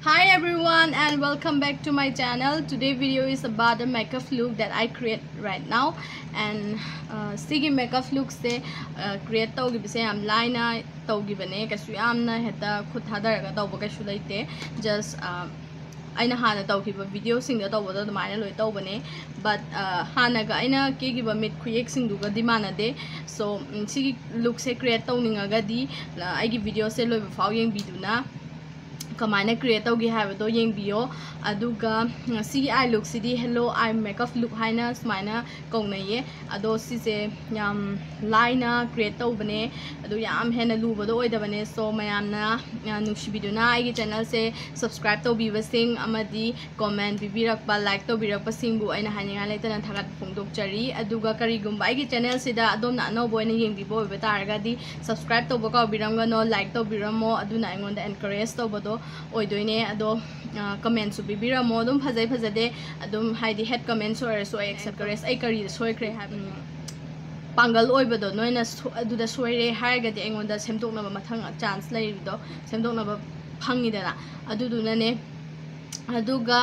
Hi everyone and welcome back to my channel. Today video is about the makeup look that I create right now, and sigi makeup look se create tawgibse am line tawgibane kasu amna heta khut hadaraga tawba kasu laite just aina hana tawgiba video singa tawbada dumaina loi tawbane but hanaga aina kegiba mid khuyek singduga dimanade so sigi look se create tawningaga di aigi video se loi fau yeng biduna kamaina create tawgi habado yeng bio aduga si eye look sidi hello eye makeup look haina smaina kongnaye ado sise yam line create tawbane adu yam hena lubado oidabane so mayamna nushibiduna aigi channel se subscribe tawbibasing amadi comment bibirakpa like tawbirakpa singbu aina haninga leitana thagat phongdokchari aduga karigumba aigi channel sida adomna anobo aina yengbibo betaragadi subscribe tawba ka birangano like tawbiramo aduna aingonda encourage tawbado oidoine ado comment su bibiramo dum phajai phajade adum haidi head comments or so I accept correct ai kari soikre pangal oibado noina aduda soire haigadi aingonda semdokna mathang chance laido semdokna phangidana aduduna ne aduga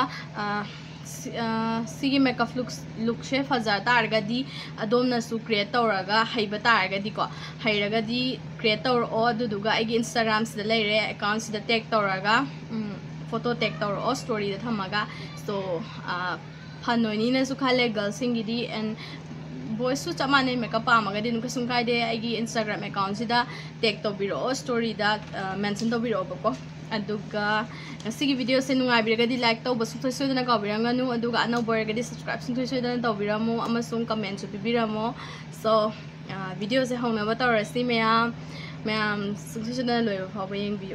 sigi makeup look she fajar targadi adomna su create tawraga haiba targadi ko hairagadi create tawr o aduduga igi Instagram sida leire account sida tag tawraga photo tag tawr o story da thamaga so phanoni na su khale girl singidi and boys su chamane makeup amaga dinu kasum kaide igi Instagram account sida tag tawbiro story da mention tawbiro bako aduga sigi video se nungai biragadi like tawba sumthoi soidana kawbiranganu aduga anawboragadi subscribe sumthoi soidana tawbiramo amasung comment su bibiramo so video se hongnaba tawrasi mayam sumthoi soidana loiba phawba yengbiyo.